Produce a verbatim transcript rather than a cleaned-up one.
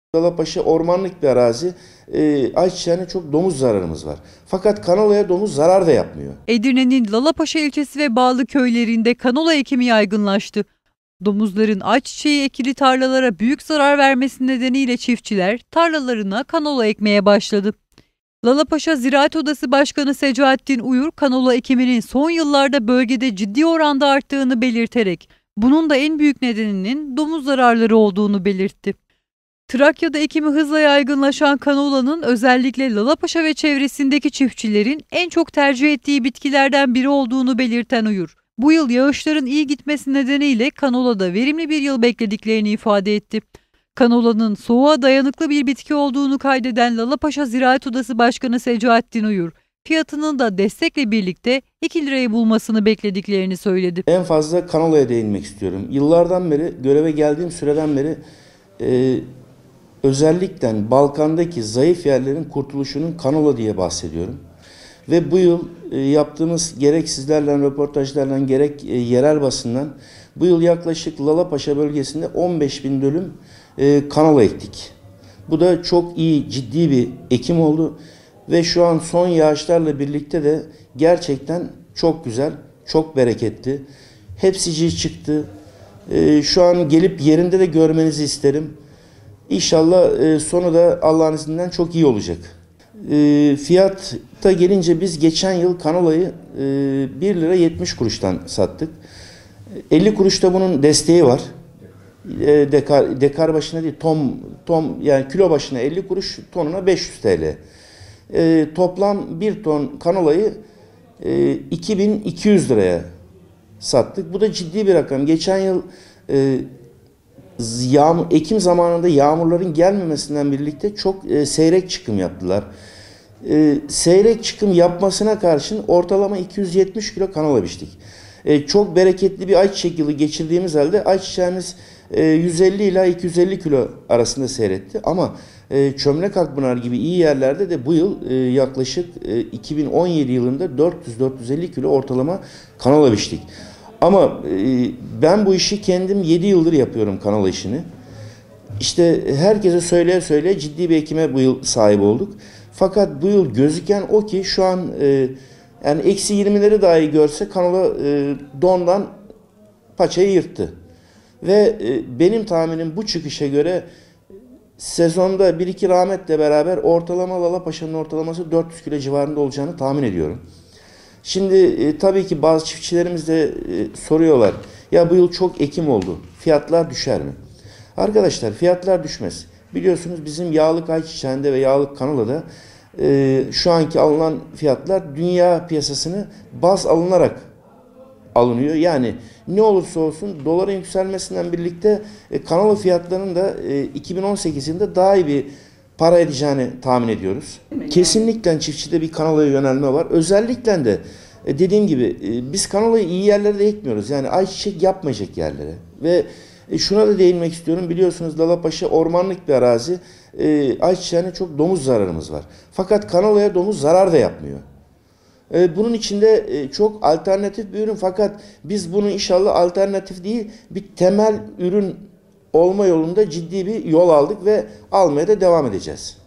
Dalapaşa ormanlık bir arazi. E, ayçiçeğine çok domuz zararımız var. Fakat kanolaya domuz zarar da yapmıyor. Edirne'nin Lalapaşa ilçesi ve bağlı köylerinde kanola ekimi yaygınlaştı. Domuzların ayçiçeği ekili tarlalara büyük zarar vermesi nedeniyle çiftçiler tarlalarına kanola ekmeye başladı. Lalapaşa Ziraat Odası Başkanı Secaettin Uyur, kanola ekiminin son yıllarda bölgede ciddi oranda arttığını belirterek bunun da en büyük nedeninin domuz zararları olduğunu belirtti. Trakya'da ekimi hızla yaygınlaşan kanolanın özellikle Lalapaşa ve çevresindeki çiftçilerin en çok tercih ettiği bitkilerden biri olduğunu belirten Uyur, bu yıl yağışların iyi gitmesi nedeniyle kanolada verimli bir yıl beklediklerini ifade etti. Kanolanın soğuğa dayanıklı bir bitki olduğunu kaydeden Lalapaşa Ziraat Odası Başkanı Secaettin Uyur, fiyatının da destekle birlikte iki lirayı bulmasını beklediklerini söyledi. En fazla kanolaya değinmek istiyorum. Yıllardan beri, göreve geldiğim süreden beri e, özellikle Balkan'daki zayıf yerlerin kurtuluşunun kanola diye bahsediyorum. Ve bu yıl e, yaptığımız gerek sizlerle röportajlarla gerek e, yerel basından bu yıl yaklaşık Lalapaşa bölgesinde on beş bin dönüm e, kanola ektik. Bu da çok iyi, ciddi bir ekim oldu. Ve şu an son yağışlarla birlikte de gerçekten çok güzel, çok bereketli. Hepsici çıktı. E, şu an gelip yerinde de görmenizi isterim. İnşallah e, sonu da Allah'ın izniyle çok iyi olacak. E, fiyata gelince biz geçen yıl kanolayı e, bir lira yetmiş kuruştan sattık. elli kuruşta bunun desteği var. E, dekar, dekar başına değil, tom, tom yani kilo başına elli kuruş, tonuna beş yüz TL. E, toplam bir ton kanolayı e, iki bin iki yüz liraya sattık. Bu da ciddi bir rakam. Geçen yıl e, Yağmur, Ekim zamanında yağmurların gelmemesinden birlikte çok e, seyrek çıkım yaptılar. E, seyrek çıkım yapmasına karşın ortalama iki yüz yetmiş kilo kanola biçtik. E, çok bereketli bir ayçiçek yılı geçirdiğimiz halde ayçiçeğimiz e, yüz elli ila iki yüz elli kilo arasında seyretti. Ama e, Çömlek Akpınar gibi iyi yerlerde de bu yıl e, yaklaşık e, iki bin on yedi yılında dört yüz dört yüz elli kilo ortalama kanola biçtik. Ama e, ben bu işi kendim yedi yıldır yapıyorum kanola işini. İşte herkese söyleye söyleye ciddi bir ekime bu yıl sahip olduk. Fakat bu yıl gözüken o ki şu an e, yani eksi yirmileri dahi görse kanola e, dondan paçayı yırttı. Ve e, benim tahminim bu çıkışa göre sezonda bir iki rahmetle beraber ortalama Lalapaşa'nın ortalaması dört yüz kilo civarında olacağını tahmin ediyorum. Şimdi e, tabii ki bazı çiftçilerimiz de e, soruyorlar. Ya bu yıl çok ekim oldu. Fiyatlar düşer mi? Arkadaşlar fiyatlar düşmez. Biliyorsunuz bizim yağlık ayçiçeğinde ve yağlık kanolada e, şu anki alınan fiyatlar dünya piyasasını baz alınarak alınıyor. Yani ne olursa olsun doların yükselmesinden birlikte e, kanola fiyatlarının da e, iki bin on sekiz yılında daha iyi bir para edeceğini tahmin ediyoruz. Kesinlikle çiftçide bir kanolaya yönelme var. Özellikle de e, dediğim gibi e, biz kanolayı iyi yerlerde ekmiyoruz. Yani ayçiçek yapmayacak yerlere. Ve e, şuna da değinmek istiyorum. Biliyorsunuz Lalapaşa ormanlık bir arazi. E, ayçiçeğine çok domuz zararımız var. Fakat kanolaya domuz zarar da yapmıyor. E, bunun içinde e, çok alternatif bir ürün. Fakat biz bunu inşallah alternatif değil bir temel ürün olma yolunda ciddi bir yol aldık ve almaya da devam edeceğiz.